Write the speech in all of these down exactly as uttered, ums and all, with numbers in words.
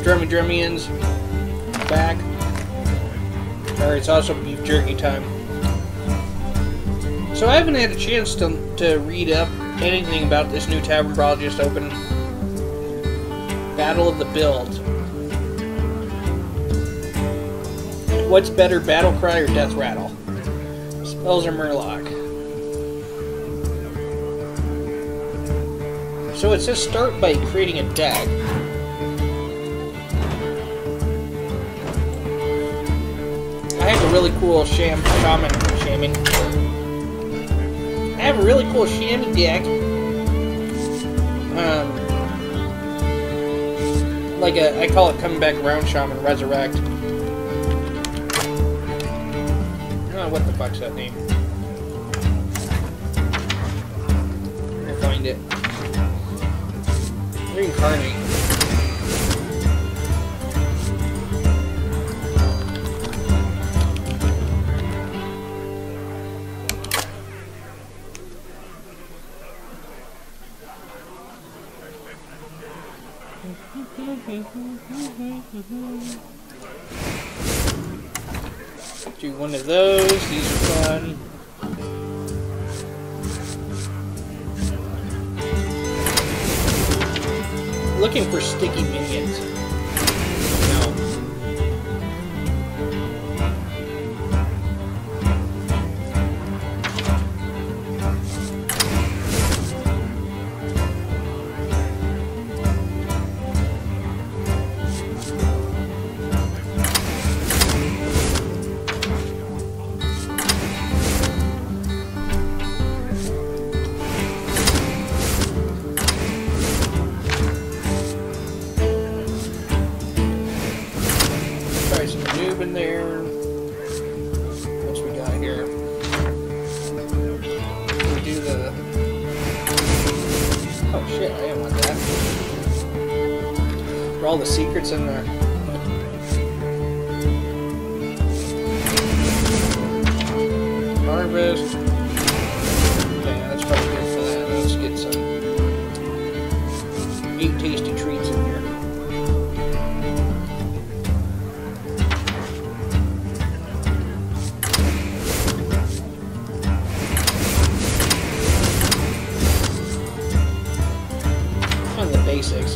Drummy Drummians back. Or it's also beef jerky time. So I haven't had a chance to, to read up anything about this new Tavern Brawl just opened. Battle of the Builds. What's better, Battle Cry or Death Rattle? Spells or Murloc? So it says start by creating a deck. I have a really cool sham shaman shaman. I have a really cool chamois deck. Um, like a, I call it coming back around shaman resurrect. Oh, what the fuck's that name? I'm gonna find it. Reincarnate. Do one of those. These are fun. Looking for sticky minions. No. In there. What's we got here? We do the. Oh shit! I didn't want that. For all the secrets in there. Harvest. Yeah, that's probably good for that. Let's get some. Eight tasty treats in here. Basics.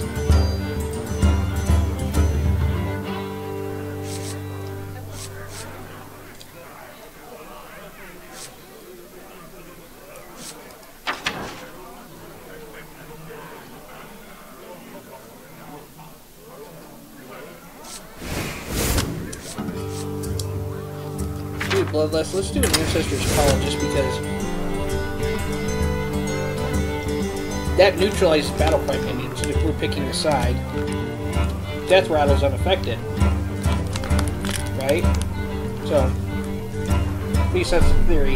Do Bloodlust. Let's do an Ancestors Call just because that neutralizes battle cry minions if we're picking a side. Death Rattle's unaffected. Right? So, at least that's the theory.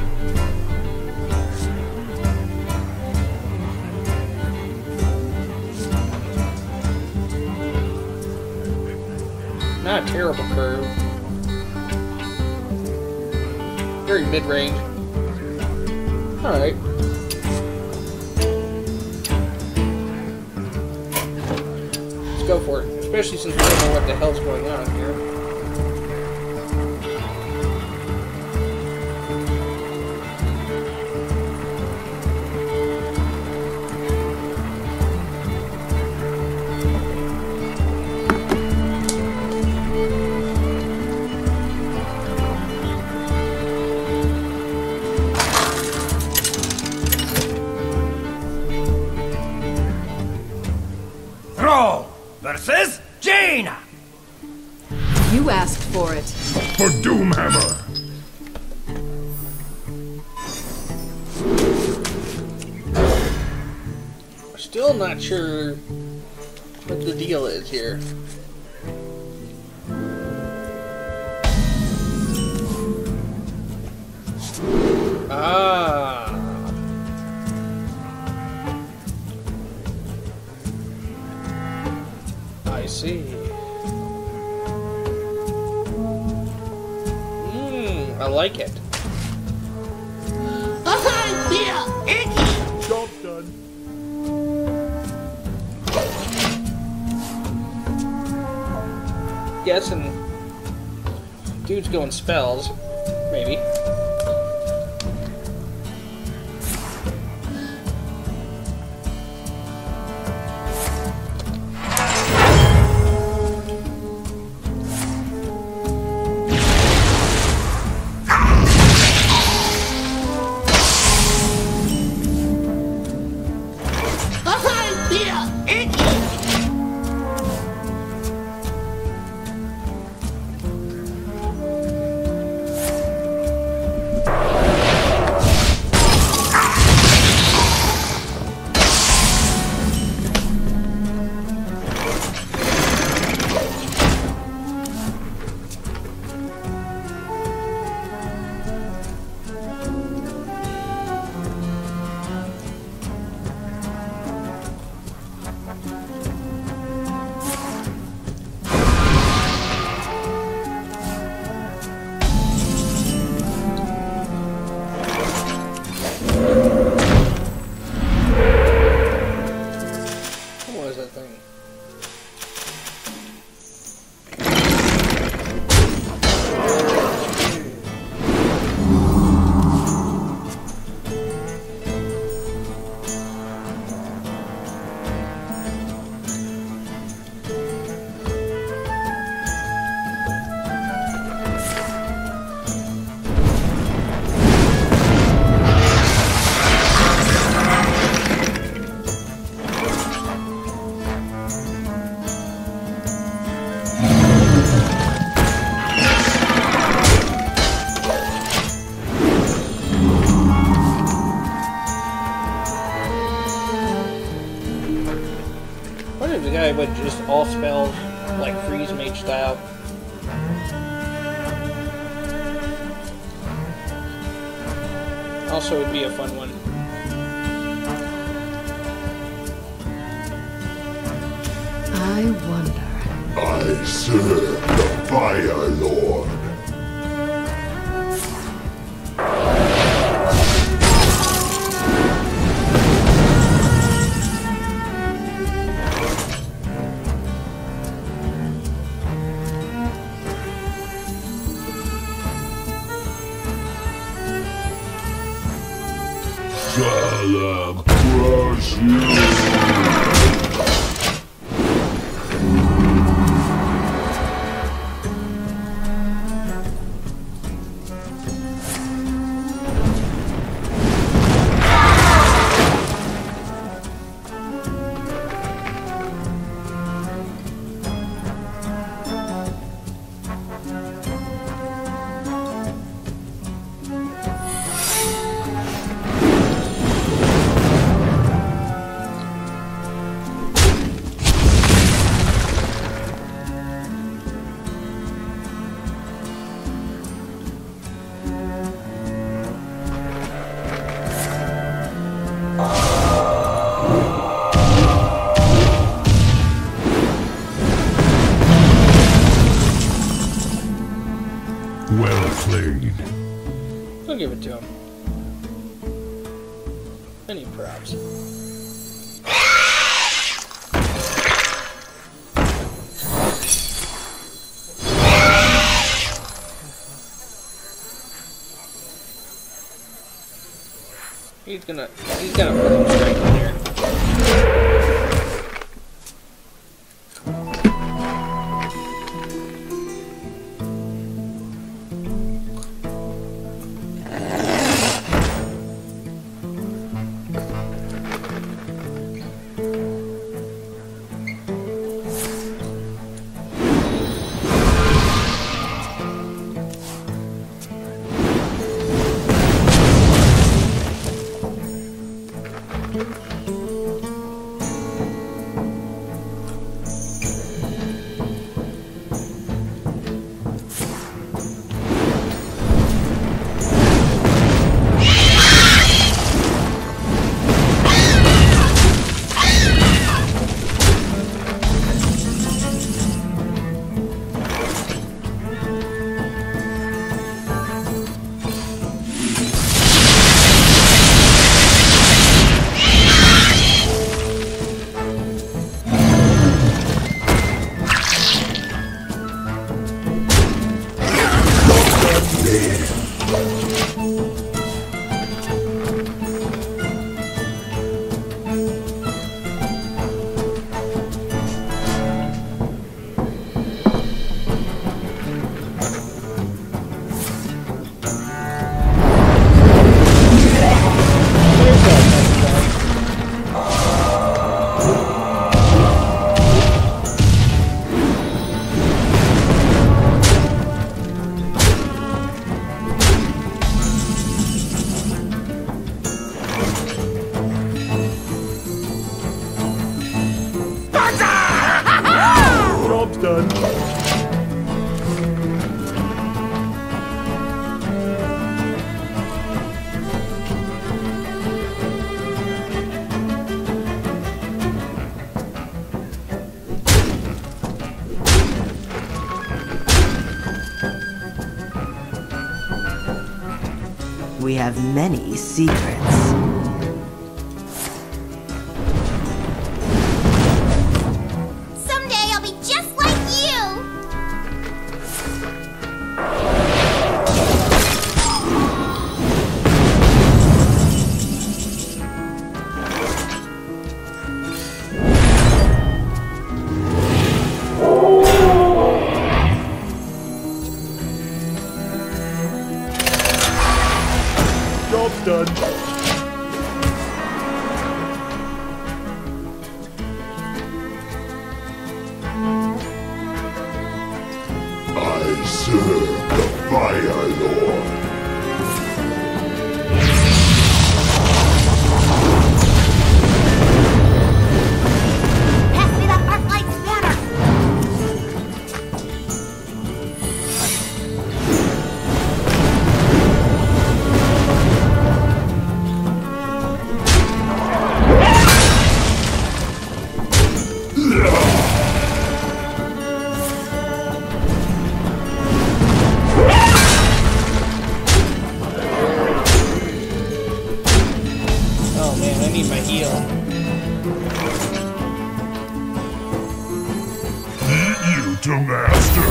Not a terrible curve. Very mid-range. Alright. Go for it, especially since we don't know what the hell's going on here. Thrall versus Jaina. You asked for it. For Doomhammer. Still not sure what the deal is here. Ah. I see. Mmm, I like it. Job done. guessing dude's going spells, maybe. Would just all spells like freeze mage style. Also would be a fun one. I wonder. I serve the Fire Lord. Shall I crush you? Well played. I'll give it to him. Any props. He's gonna, he's gonna put some strength in here. Job's done. We have many secrets. Someday I'll be just like you! Job's done. I serve the Fire Lord. Pass me that arc light spanner! Oh man, I need my heal. Eat you to master.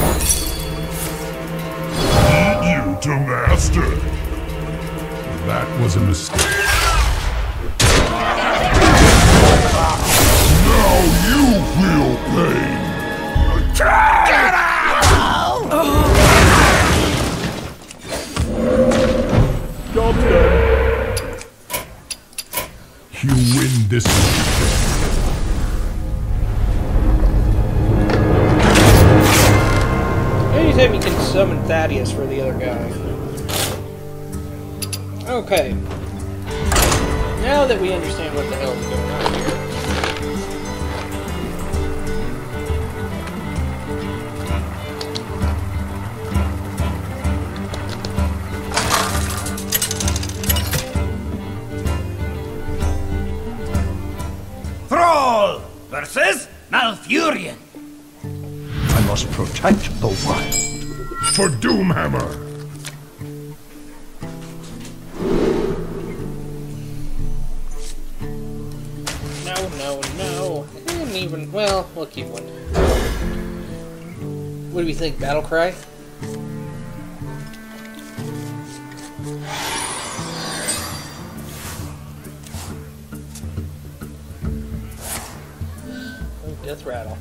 Eat you to master. That was a mistake. Now you feel pain. Job's done. You win this one. Anytime you can summon Thaddeus for the other guy. Okay. Now that we understand what the hell is going on here. Thrall versus Malfurion. I must protect the wild. For Doomhammer. No, no, no. I didn't even. Well, we'll keep one. What do we think? Battle cry? Oh, death rattle.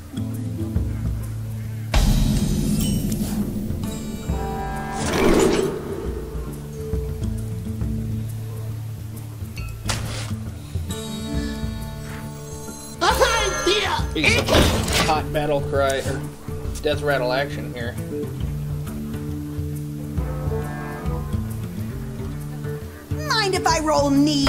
Be some hot battle cry or death rattle action here. Mind if I roll need?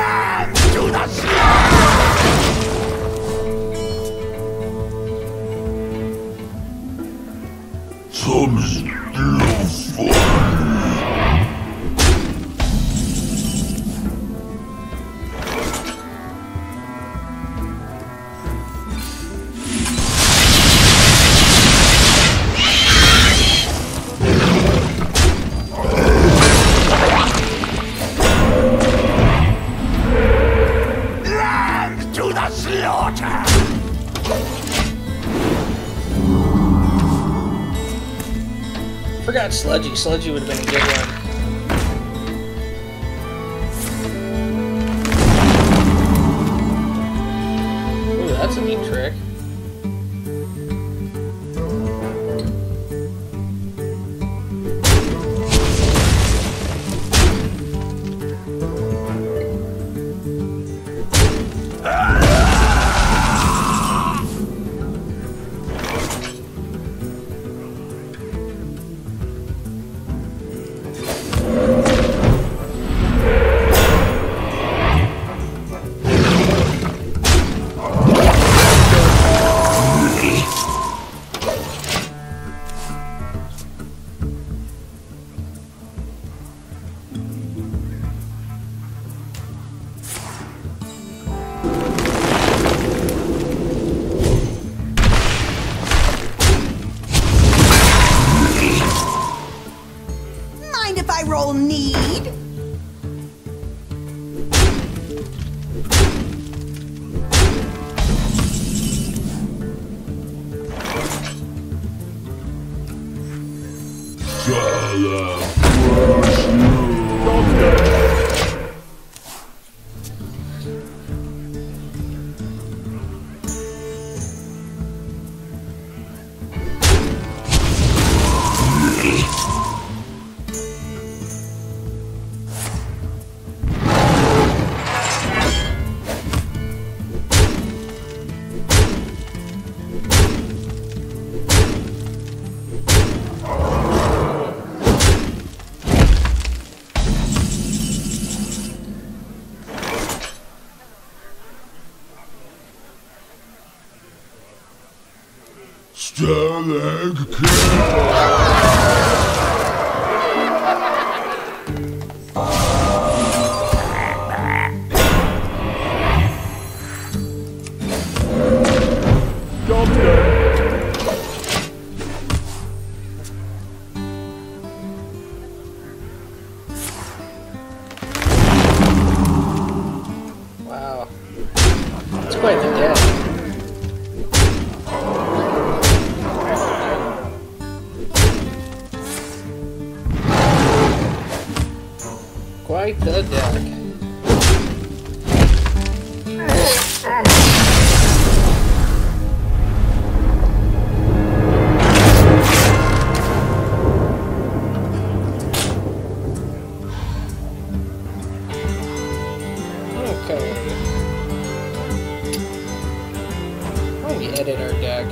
To the slaughter! Some still fun. Land to the slaughter! Forgot Sludgy. Sludgy would have been a good one. Ooh, that's a neat trick. Mind if I roll need? Stalag Kill! Job's done. Wow. That's quite the death. Quite the deck. Okay. How do we edit our deck?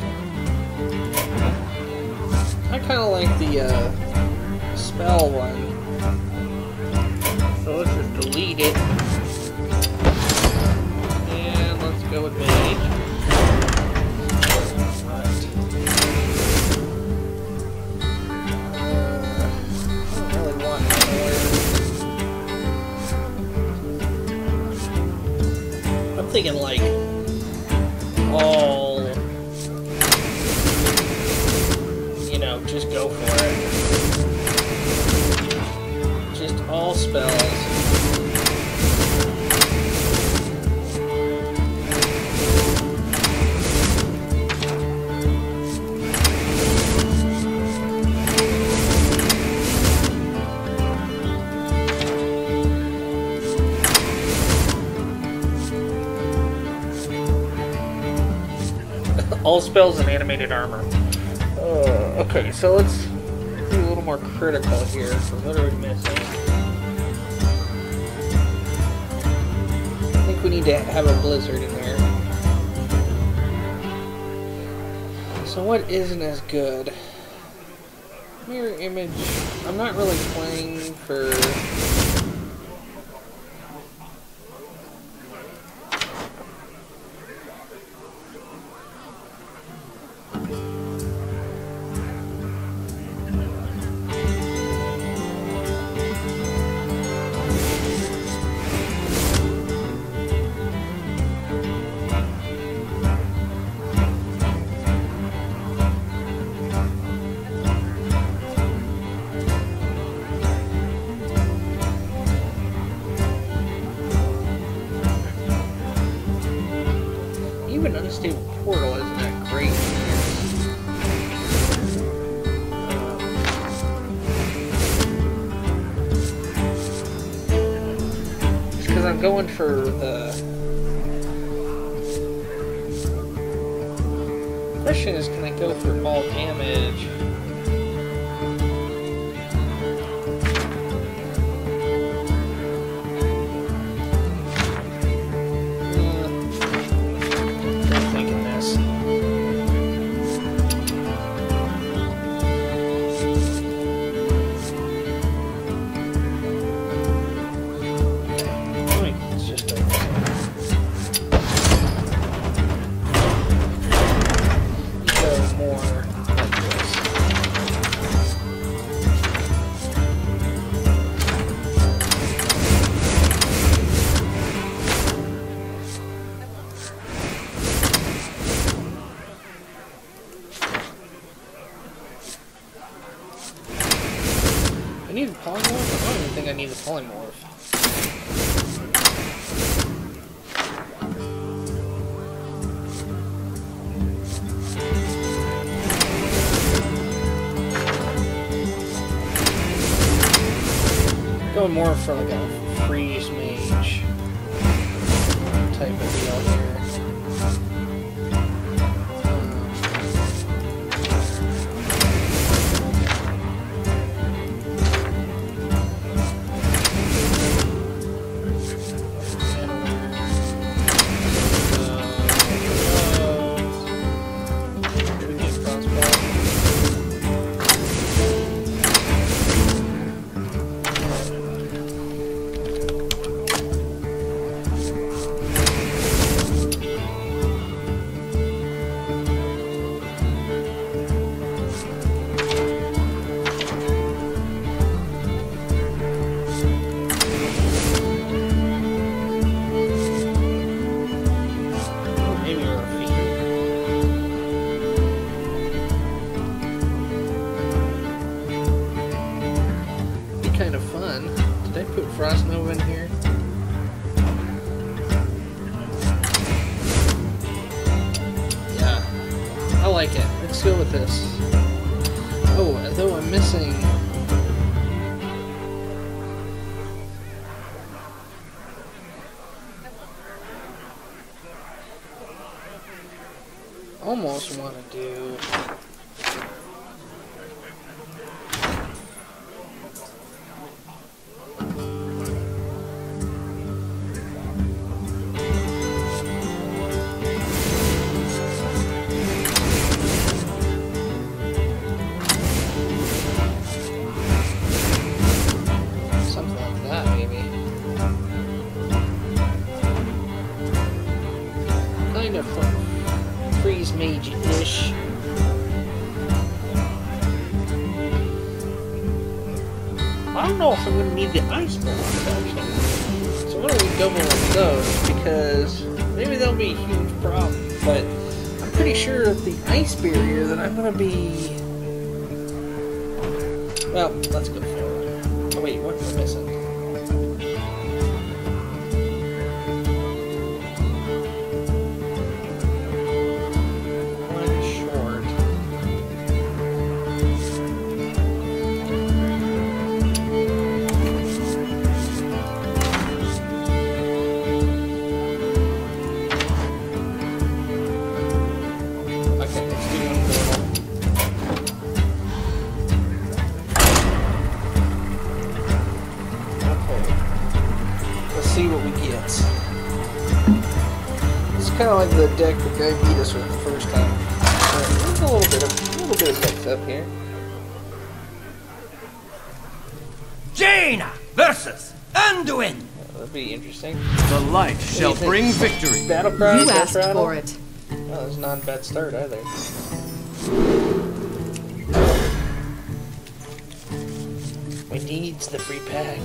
I kind of like the uh, spell one. So let's just delete it. And let's go with mage. I don't really want more. I'm thinking like all, you know, just go for it. Just all spells. All spells and animated armor. Uh, okay, so let's do a little more critical here. So what are we missing? I think we need to have a blizzard in there. So what isn't as good? Mirror image. I'm not really playing for even Unstable Portal isn't that great. Just because I'm going for the... question is, can I go for all damage? I need a polymorph? I don't even think I need a polymorph. Going more for like a freeze mage type of deal here. Kind of fun. Did I put Frost Nova in here? Yeah, I like it. Let's go with this. Oh, though I'm missing. Almost want to do. Freeze mage-ish. I don't know if I'm going to need the ice blocks, actually. So what are we going with those? Because maybe that'll be a huge problem. But I'm pretty sure that the ice barrier that I'm going to be... Well, let's go for it. Oh wait, what am I missing? Kind of like the deck the guy beat us with the first time. So there's a little bit of a little bit of mix up here. Jaina versus Anduin. Yeah, that'd be interesting. The light shall bring victory. Battle cry. You asked for it. Oh, that's not a bad start either. We needs the free pack.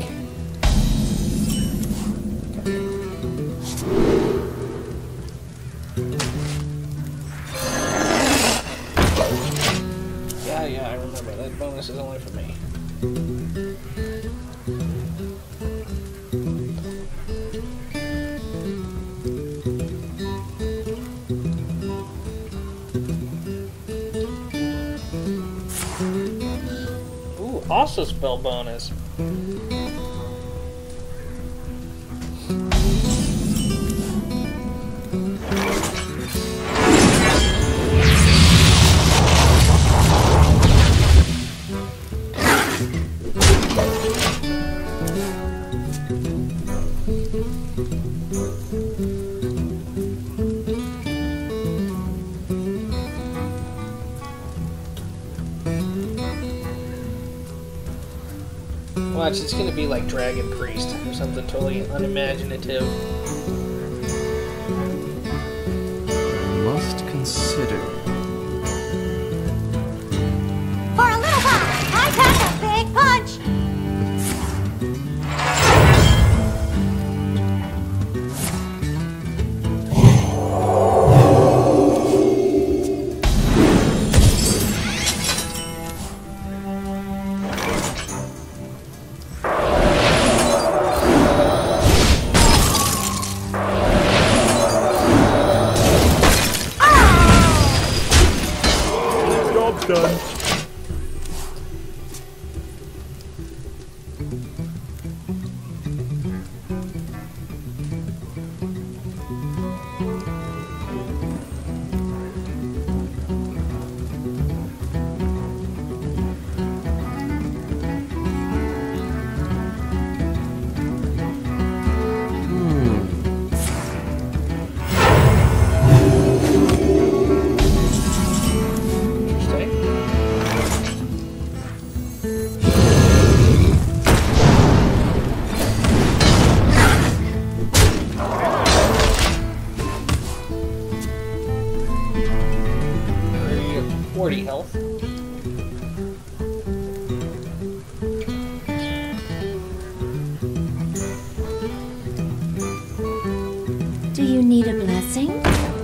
Yeah, yeah, I remember. That bonus is only for me. also spell bonus. Watch, it's gonna be like Dragon Priest or something totally unimaginative. Must consider. For a little while, I pack a big punch. Job's done. forty health. Do you need a blessing?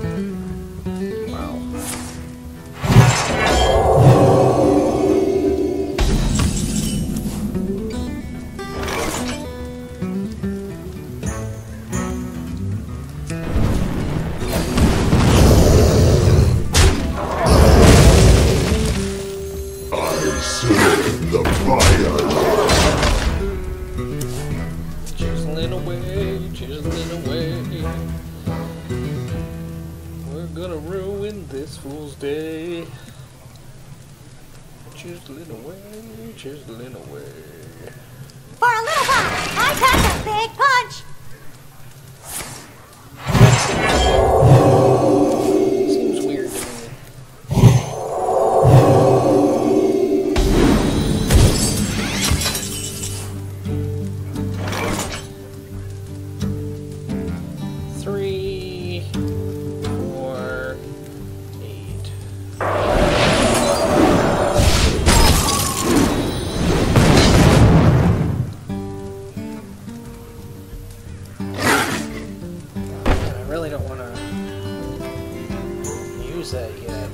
The fire. Chiseling away, chiseling away. We're gonna ruin this fool's day. Chiseling away, chiseling away. For a little while, I pack a big punch. Seems weird to me. Three, four, eight. I really don't want to use that yet.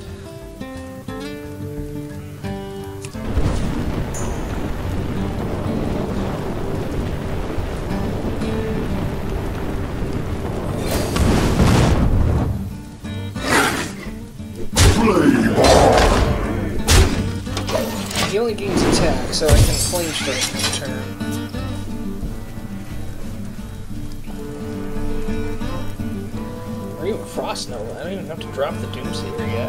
He only gains attack, so I can flame strike this turn. Or even Frost Nova. I don't even have to drop the Doomsaber yet.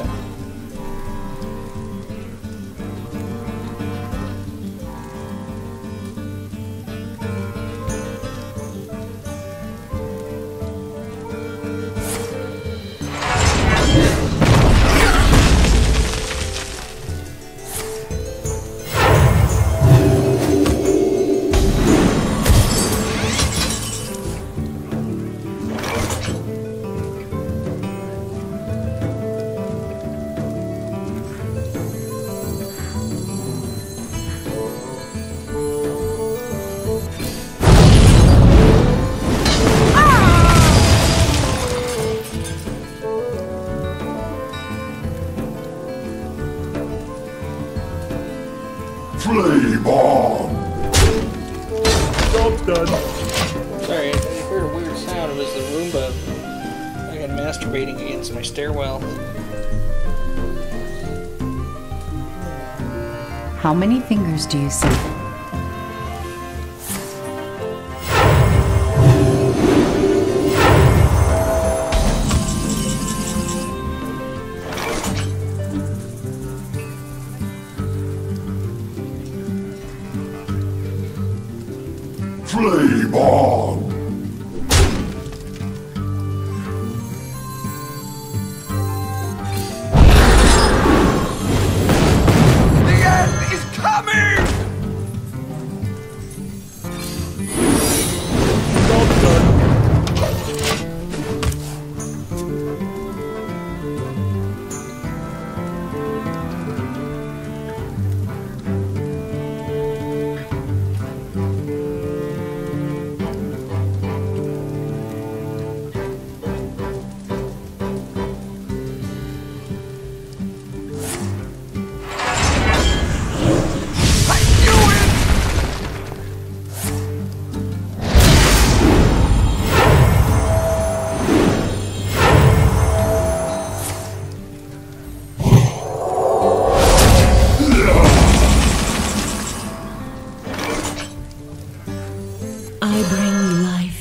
Flame on! Job's done. Sorry, I heard a weird sound. It was the Roomba fucking masturbating against my stairwell. How many fingers do you see? Flame on! The end is coming! I bring life.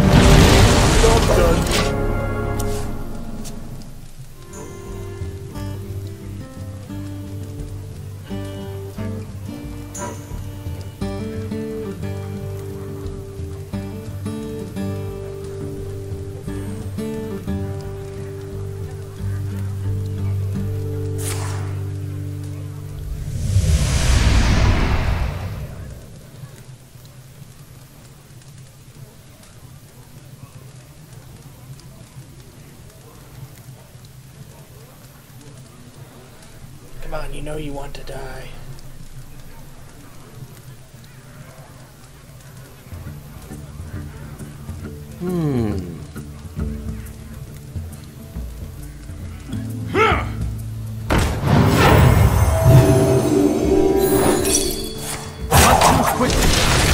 Come on, you know you want to die. Hmm. Not too quickly.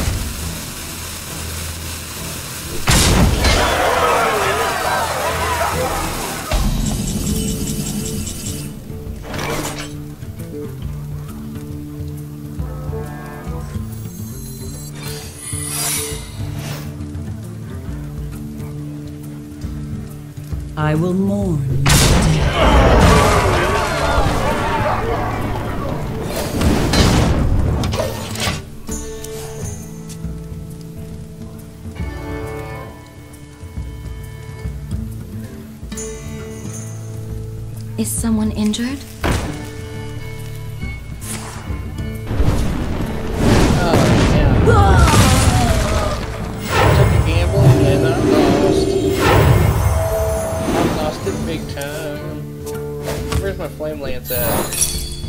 I will mourn your death. Is someone injured? Oh, yeah. Took a gamble and I lost. I lost it big time. Where's my flame lance at?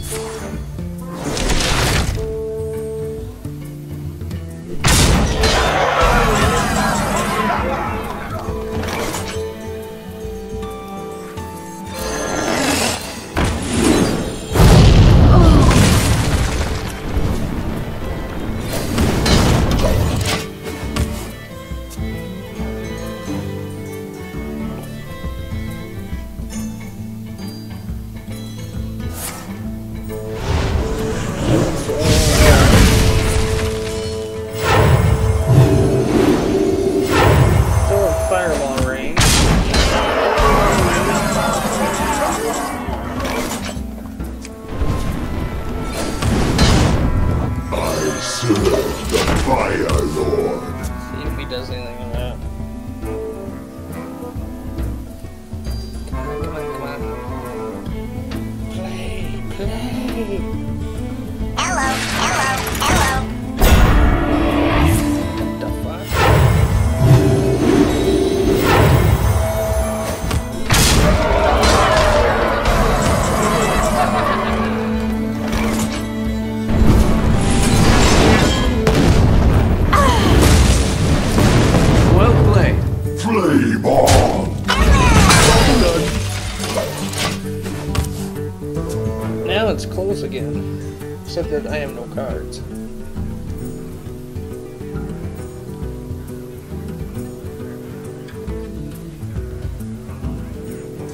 Now it's close again, except that I have no cards.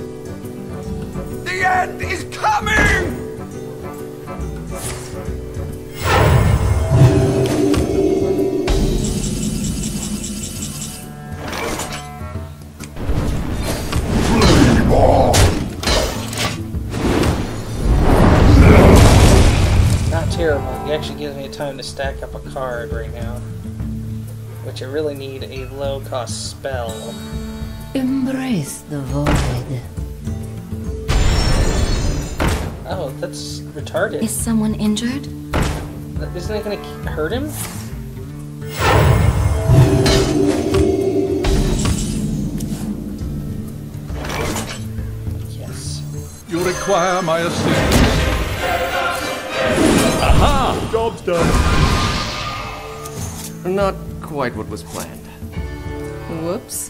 The end is coming! actually gives me time to stack up a card right now. Which I really need a low-cost spell. Embrace the void. Oh, that's retarded. Is someone injured? Isn't it gonna hurt him? Yes. You require my assistance. Aha! Job's done. Not quite what was planned. Whoops.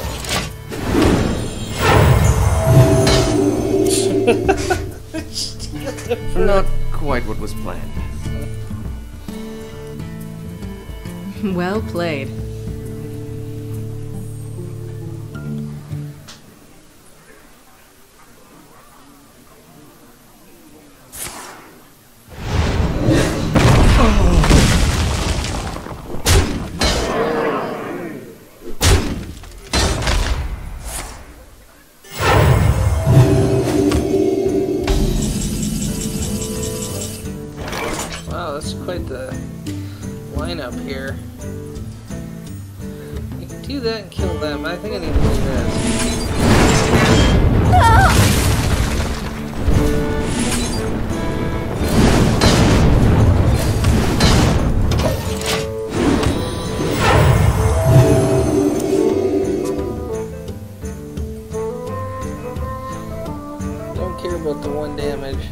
Not quite what was planned. Well played. Wow, that's quite the lineup here. You can do that and kill them. I think I need to do this. Don't care about the one damage.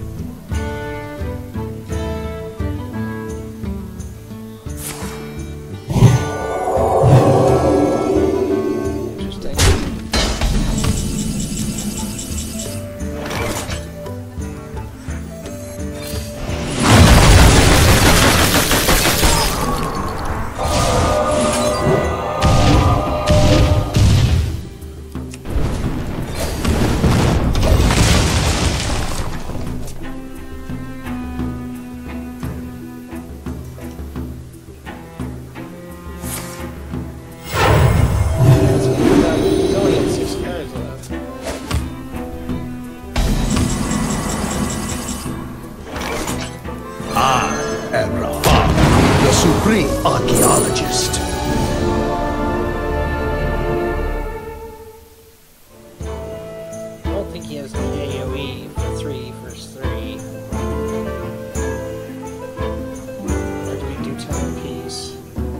The supreme archaeologist. I don't think he has the A O E for three versus three. Or do we do timepiece?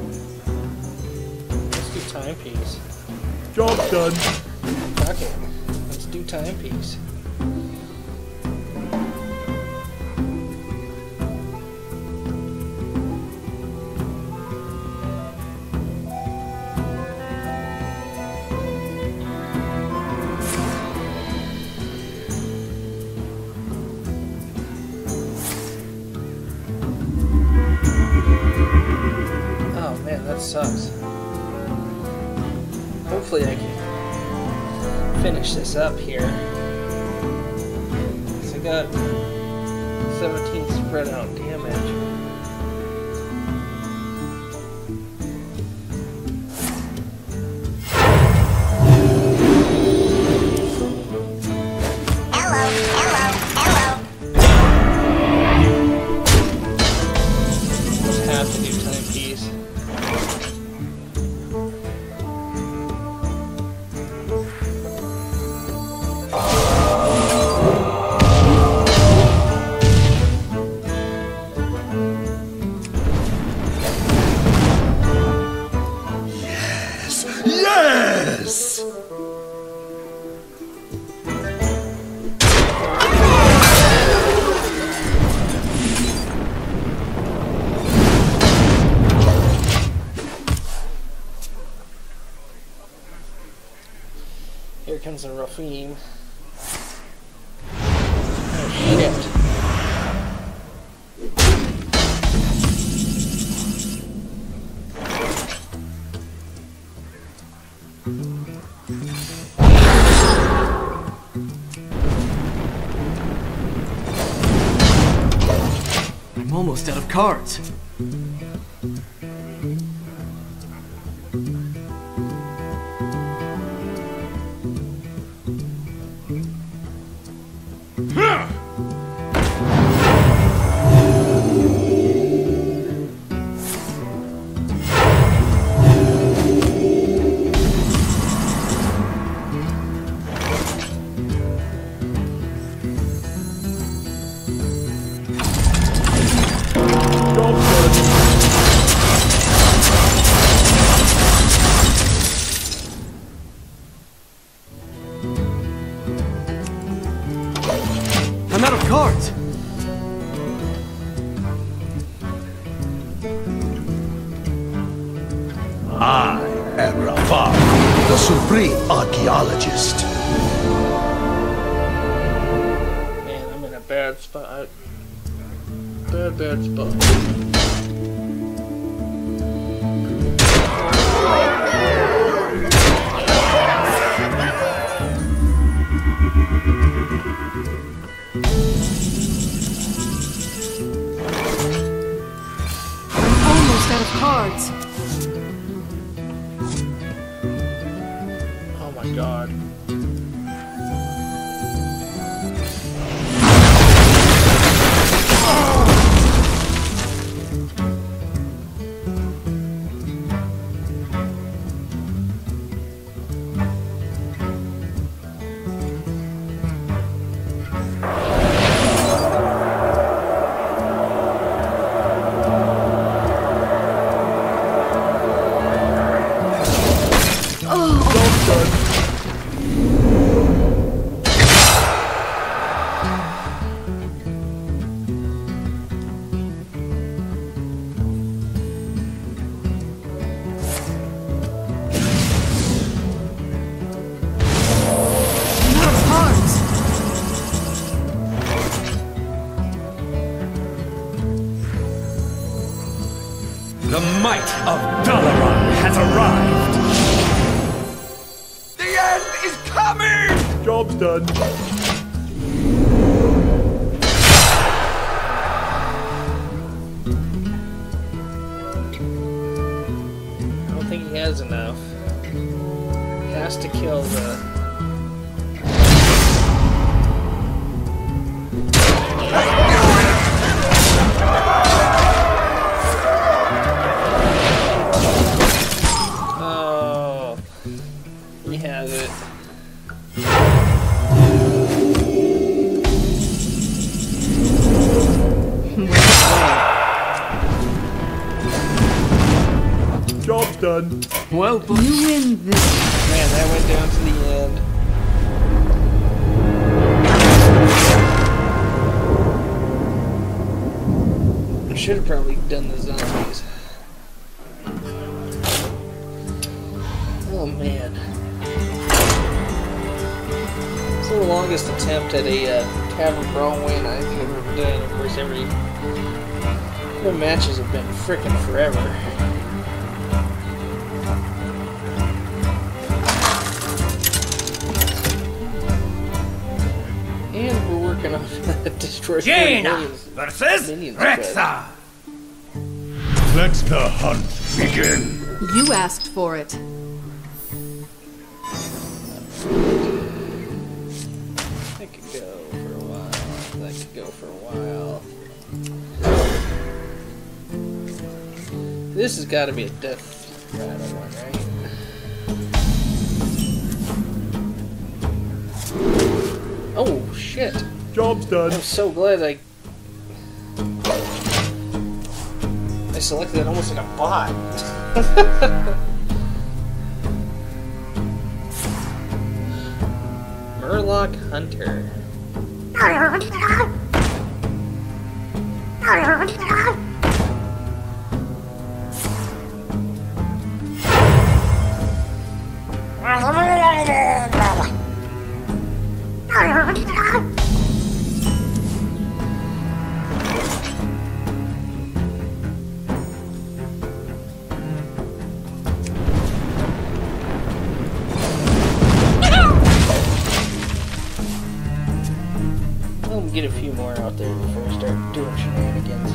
Let's do timepiece. Job's done. Okay, let's do timepiece. Oh man, that sucks. Hopefully I can finish this up here. So I got seventeen spread out damage. Hello, hello, hello. Just have to do timepiece. Yes! Here comes the Raphim. Oh shit. I'm almost out of cards. cards! I am Rafal, the supreme archaeologist. Man, I'm in a bad spot. Bad, bad spot. Almost out of cards. Oh my god. The might of Dalaran has arrived! The end is coming! Job's done. I don't think he has enough. He has to kill the... Oh, he has it. Job's done. Well, You win this. Man, that went down to the end. I should have probably done the zombies. Oh man. It's the longest attempt at a uh, Tavern Brawl win I think I've ever done. Of course, every the matches have been frickin' forever. And we're working on Destroy Jaina Minions. versus Minions Rexa! Let the hunt begin. You asked for it. That could go for a while. That could go for a while. This has got to be a death rattle one, right? Oh shit! Job's done. I'm so glad I I selected it almost like a bot. Murloc Hunter. I'll get a few more out there before I start doing shenanigans.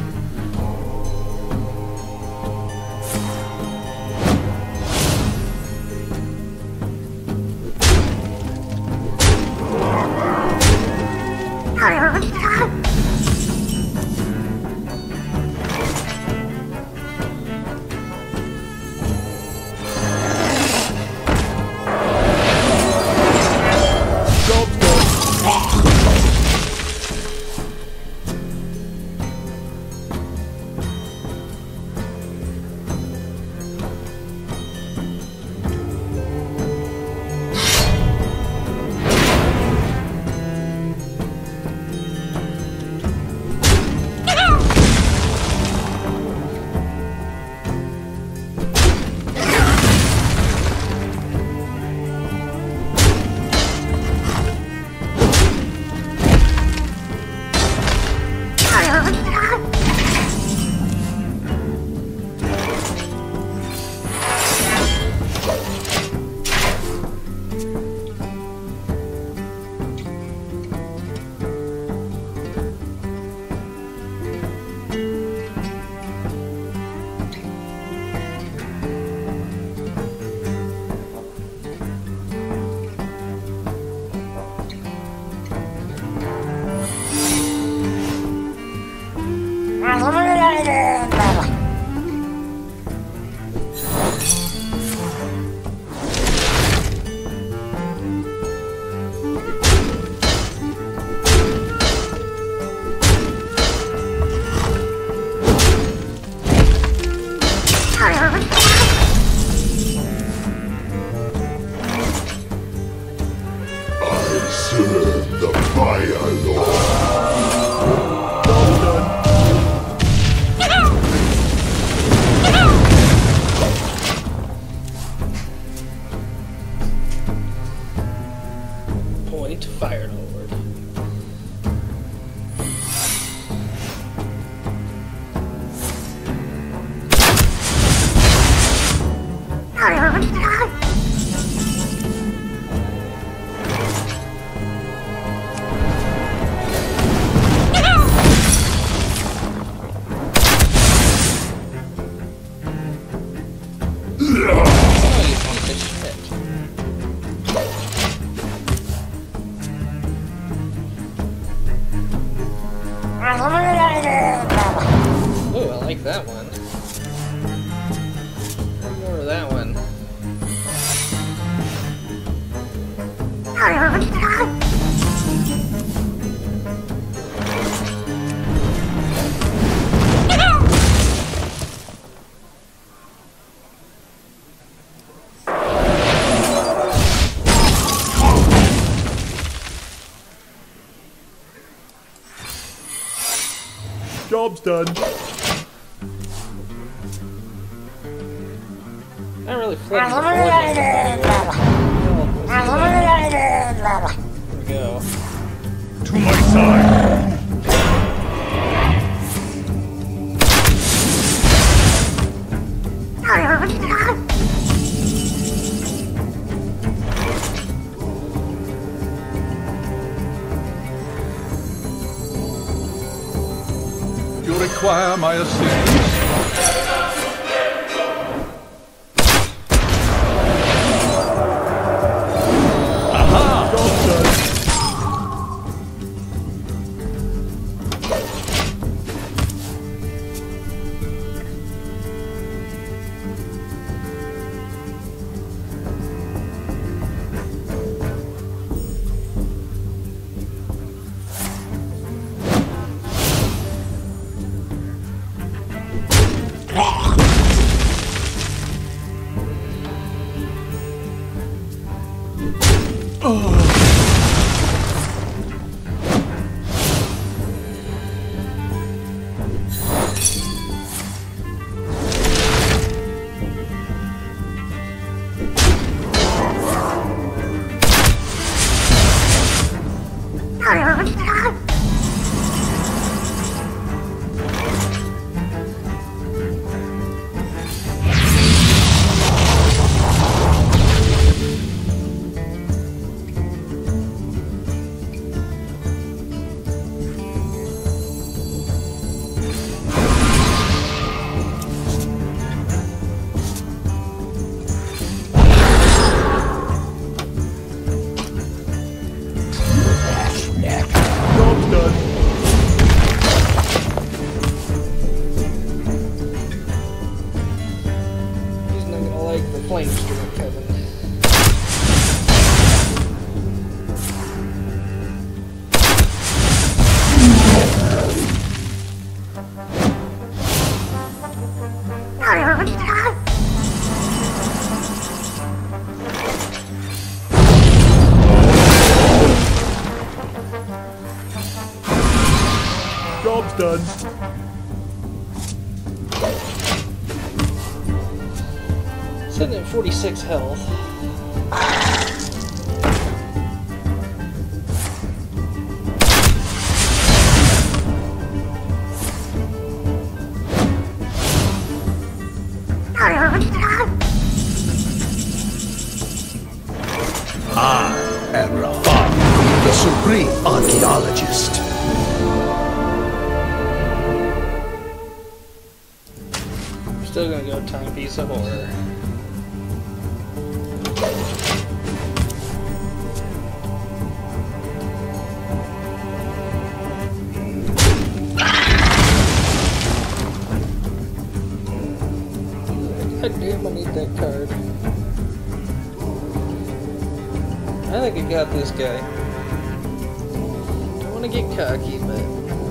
Serve the Fire Lord. Job's done. Point Fire Lord. Ooh, I like that one. More of that one. Job's done. Not really flipping the board like that. There we go. To my side. You require my assistance? Job's done. Job's done. He's not gonna like the flame streak coming. Job's done. Sitting at forty-six health. And Rafal, the supreme archaeologist. Still gonna go Timepiece of Horror. God damn, I need that card. I think I got this guy. Don't want to get cocky, but...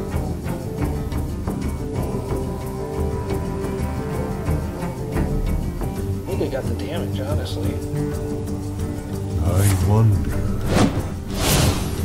I think I got the damage, honestly. I wonder.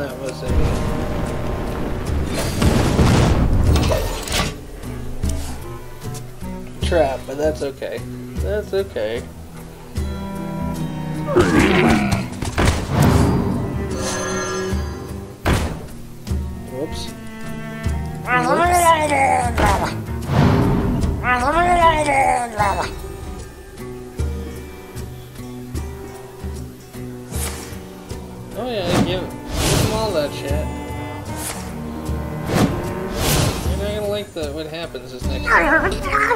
that was a trap, but that's okay. That's okay. Whoops. Oh yeah, give, give them all that shit. You're not gonna like the what happens this next time.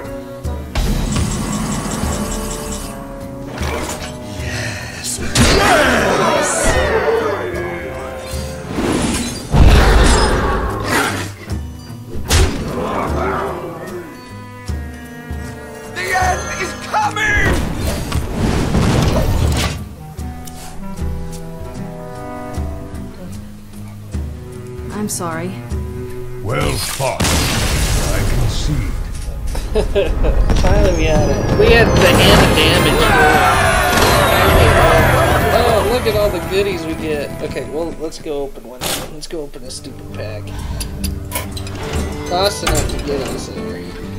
I'm sorry. Well fought. I concede. Finally we had it. We had the hand of damage. Oh, look at all the goodies we get. Okay, well, let's go open one. Let's go open this stupid pack. Cost enough to get us there.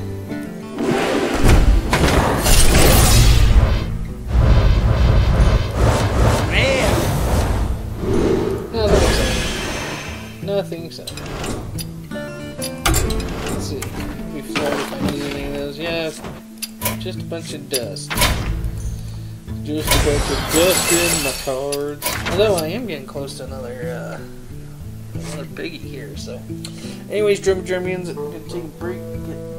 Nothing so. Let's see. Before if I need any of those. Yeah, just a bunch of dust. Just a bunch of dust in my cards. Although I am getting close to another uh another biggie here, so. Anyways, Drum Drumians, I'm gonna take a break, get